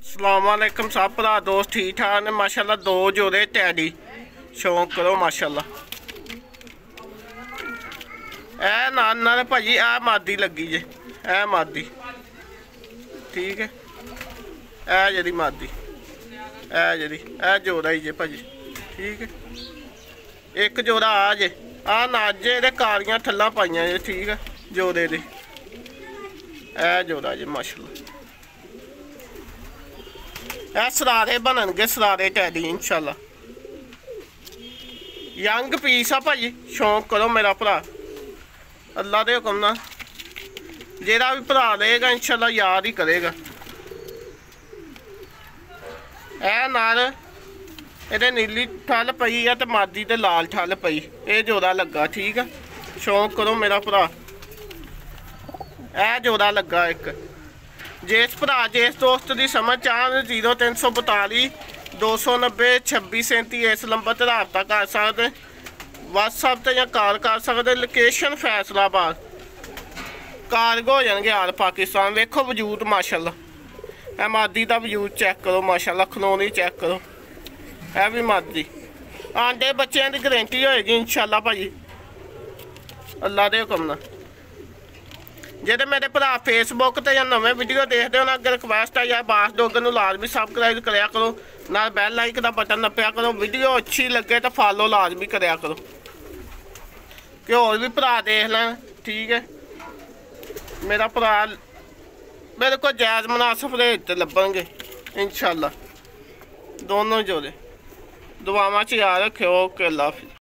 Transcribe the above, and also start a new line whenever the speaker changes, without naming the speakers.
अस्सलामुअलैकुम सब भरा दोस्त ठीक ठाक ने माशाल्लाह। दो जोड़े टैडी शौक करो माशाल्लाह। ए नाना ने भाजी ए मादी लगी जे, ए मादी ठीक है। ए जड़ी मादी ए जड़ी ए जोड़ा ही जे भाजी ठीक है। एक जोड़ा आ जे आ नाजे दे कालियां ठल्लां पाइयां जे ठीक है। जोड़े दे ए जोड़ा जे माशाल्लाह। ए सरारे बननगे सरारे टैडी इंशाल्लाह। यंग पीस आ भाजी शौक करो मेरा भरा अल्लाह दे हुक्म नाल। जेड़ा भी भरा लेगा इंशाल्लाह याद ही करेगा। ए नाल ਇਹਦੇ नीली ठल पई है तो मादी ते लाल ठल पई ये जोड़ा लगा ठीक है। शौक करो मेरा भरा ए जोड़ा लगा एक। जिस भरा जिस दोस्त की समझ चाह 0342 290 26 37 इस नंबर पर रबता कर सकते। व्हाट्सएप से या कॉल कर सकते। लोकेशन फैसलाबाद कारगो हो जाएंगे यार पाकिस्तान। वेखो वजूद माशाल्लाह। ए मादी का वजूद चेक करो माशाल्लाह। खनौनी चेक करो है भी मादी। आंडे बच्चों की गारंटी होएगी इंशाल्लाह भाजी अल्लाह के हुक्म नाल। जेडे मेरे भरा फेसबुक ते या नवे वीडियो देखते हो ना अगर रिक्वेस्ट है यार बास डोगर नूं लाजमी सबसक्राइब कराया करो। नाल बैल लाइक का बटन नप्पिया करो। वीडियो अच्छी लगे तो फॉलो लाजमी कराया करो कि होर भी भरा देख लें ठीक है। मेरा भरा मेरे को जायज़ मुनासिब रेट ते लभणगे इंशाल्लाह दोनों जोड़े। दुआवां च याद रखियो। ओके अल्लाह हाफिज़।